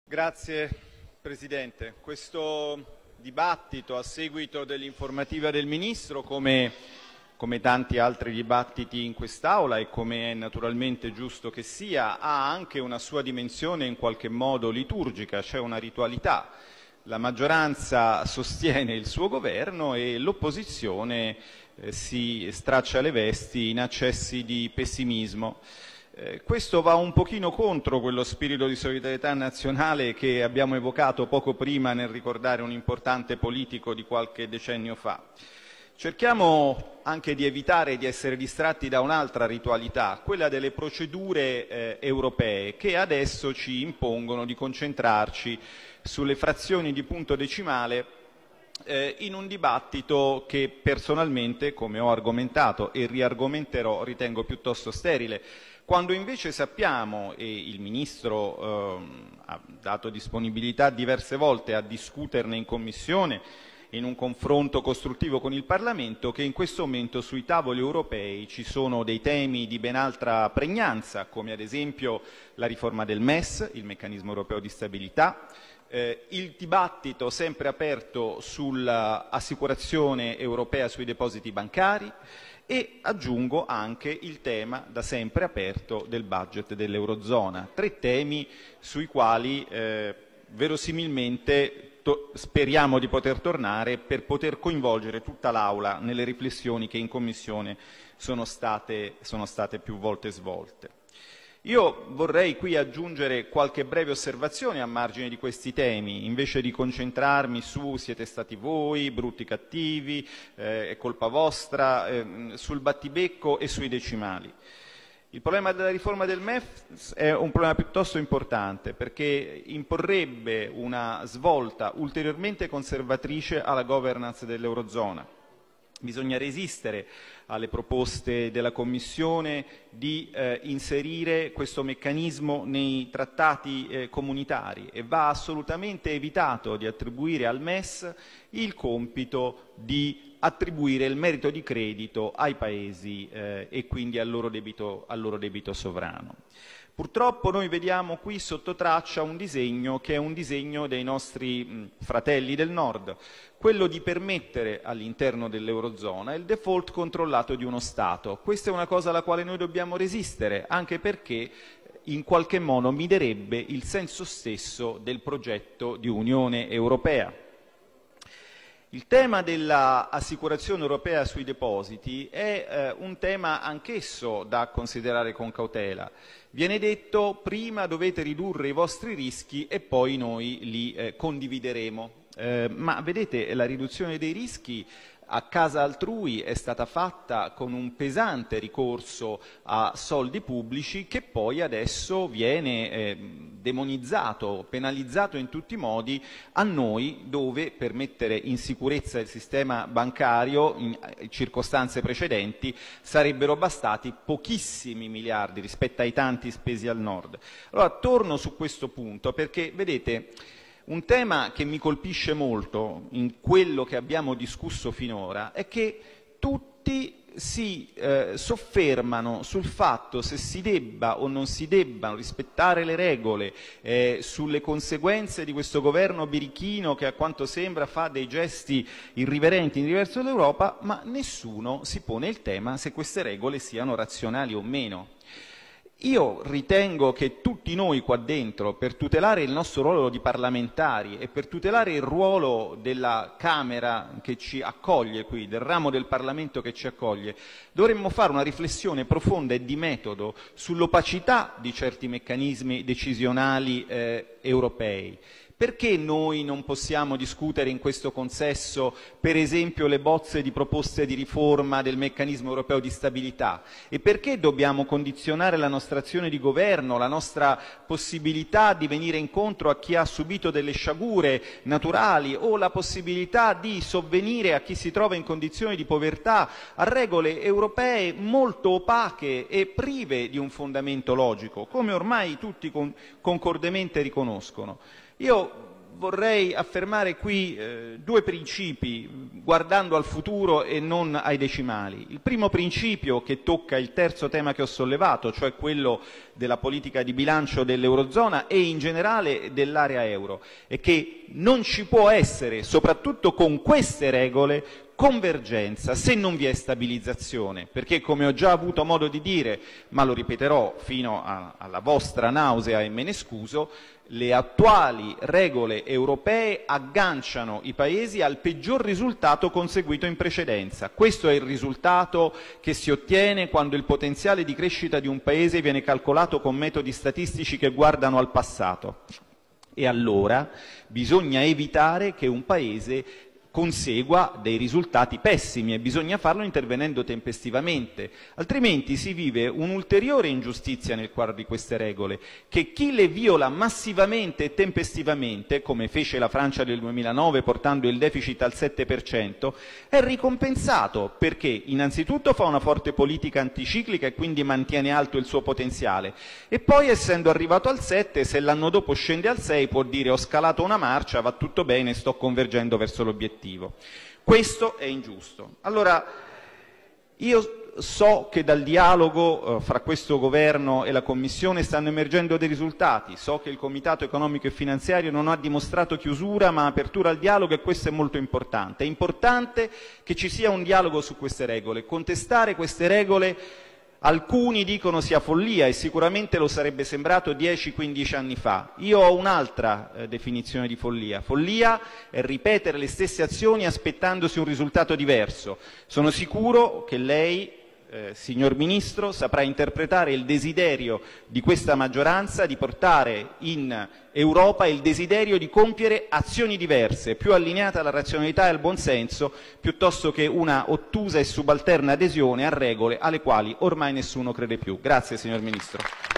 Grazie Presidente. Questo dibattito a seguito dell'informativa del Ministro, come tanti altri dibattiti in quest'Aula e come è naturalmente giusto che sia, ha anche una sua dimensione in qualche modo liturgica, c'è una ritualità. La maggioranza sostiene il suo governo e l'opposizione si straccia le vesti in accessi di pessimismo. Questo va un pochino contro quello spirito di solidarietà nazionale che abbiamo evocato poco prima nel ricordare un importante politico di qualche decennio fa. Cerchiamo anche di evitare di essere distratti da un'altra ritualità, quella delle procedure europee, che adesso ci impongono di concentrarci sulle frazioni di punto decimale in un dibattito che personalmente, come ho argomentato e riargomenterò, ritengo piuttosto sterile. Quando invece sappiamo, e il Ministro ha dato disponibilità diverse volte a discuterne in Commissione, in un confronto costruttivo con il Parlamento, che in questo momento sui tavoli europei ci sono dei temi di ben altra pregnanza, come ad esempio la riforma del MES, il Meccanismo Europeo di Stabilità, il dibattito sempre aperto sull'assicurazione europea sui depositi bancari, e aggiungo anche il tema da sempre aperto del budget dell'Eurozona. 3 temi sui quali verosimilmente speriamo di poter tornare per poter coinvolgere tutta l'Aula nelle riflessioni che in Commissione sono state più volte svolte. Io vorrei qui aggiungere qualche breve osservazione a margine di questi temi, invece di concentrarmi su siete stati voi, brutti cattivi, è colpa vostra, sul battibecco e sui decimali. Il problema della riforma del MES è un problema piuttosto importante perché imporrebbe una svolta ulteriormente conservatrice alla governance dell'Eurozona. Bisogna resistere alle proposte della Commissione di inserire questo meccanismo nei trattati comunitari e va assolutamente evitato di attribuire al MES il compito di attribuire il merito di credito ai Paesi e quindi al loro debito sovrano. Purtroppo noi vediamo qui sotto traccia un disegno che è un disegno dei nostri fratelli del Nord, quello di permettere all'interno dell'Eurozona il default controllato di uno Stato. Questa è una cosa alla quale noi dobbiamo resistere, anche perché in qualche modo minerebbe il senso stesso del progetto di Unione Europea. Il tema dell'assicurazione europea sui depositi è un tema anch'esso da considerare con cautela. Viene detto prima dovete ridurre i vostri rischi e poi noi li condivideremo. Ma vedete, la riduzione dei rischi a casa altrui è stata fatta con un pesante ricorso a soldi pubblici che poi adesso viene demonizzato, penalizzato in tutti i modi a noi, dove per mettere in sicurezza il sistema bancario in circostanze precedenti sarebbero bastati pochissimi miliardi rispetto ai tanti spesi al nord. Allora torno su questo punto perché vedete, un tema che mi colpisce molto in quello che abbiamo discusso finora è che tutti si soffermano sul fatto se si debba o non si debbano rispettare le regole, sulle conseguenze di questo governo birichino che a quanto sembra fa dei gesti irriverenti in riverso all'Europa, ma nessuno si pone il tema se queste regole siano razionali o meno. Io ritengo che tutti noi qua dentro, per tutelare il nostro ruolo di parlamentari e per tutelare il ruolo della Camera che ci accoglie qui, del ramo del Parlamento che ci accoglie, dovremmo fare una riflessione profonda e di metodo sull'opacità di certi meccanismi decisionali europei. Perché noi non possiamo discutere in questo consesso, per esempio, le bozze di proposte di riforma del meccanismo europeo di stabilità? E perché dobbiamo condizionare la nostra azione di governo, la nostra possibilità di venire incontro a chi ha subito delle sciagure naturali o la possibilità di sovvenire a chi si trova in condizioni di povertà a regole europee molto opache e prive di un fondamento logico, come ormai tutti concordemente riconoscono? Io vorrei affermare qui 2 principi, guardando al futuro e non ai decimali. Il primo principio, che tocca il terzo tema che ho sollevato, cioè quello della politica di bilancio dell'Eurozona e in generale dell'area euro, è che non ci può essere, soprattutto con queste regole, convergenza se non vi è stabilizzazione, perché come ho già avuto modo di dire, ma lo ripeterò fino alla vostra nausea e me ne scuso, le attuali regole europee agganciano i paesi al peggior risultato conseguito in precedenza. Questo è il risultato che si ottiene quando il potenziale di crescita di un paese viene calcolato con metodi statistici che guardano al passato. E allora bisogna evitare che un paese consegua dei risultati pessimi e bisogna farlo intervenendo tempestivamente, altrimenti si vive un'ulteriore ingiustizia nel quadro di queste regole, che chi le viola massivamente e tempestivamente, come fece la Francia nel 2009 portando il deficit al 7%, è ricompensato perché innanzitutto fa una forte politica anticiclica e quindi mantiene alto il suo potenziale e poi essendo arrivato al 7, se l'anno dopo scende al 6 può dire ho scalato una marcia, va tutto bene, sto convergendo verso l'obiettivo. Questo è ingiusto. Allora, io so che dal dialogo fra questo Governo e la Commissione stanno emergendo dei risultati, so che il Comitato economico e finanziario non ha dimostrato chiusura ma apertura al dialogo e questo è molto importante. È importante che ci sia un dialogo su queste regole. Contestare queste regole alcuni dicono sia follia e sicuramente lo sarebbe sembrato 10-15 anni fa. Io ho un'altra definizione di follia. Follia è ripetere le stesse azioni aspettandosi un risultato diverso. Sono sicuro che lei, signor Ministro, saprà interpretare il desiderio di questa maggioranza di portare in Europa il desiderio di compiere azioni diverse, più allineate alla razionalità e al buonsenso, piuttosto che una ottusa e subalterna adesione a regole alle quali ormai nessuno crede più. Grazie, signor Ministro.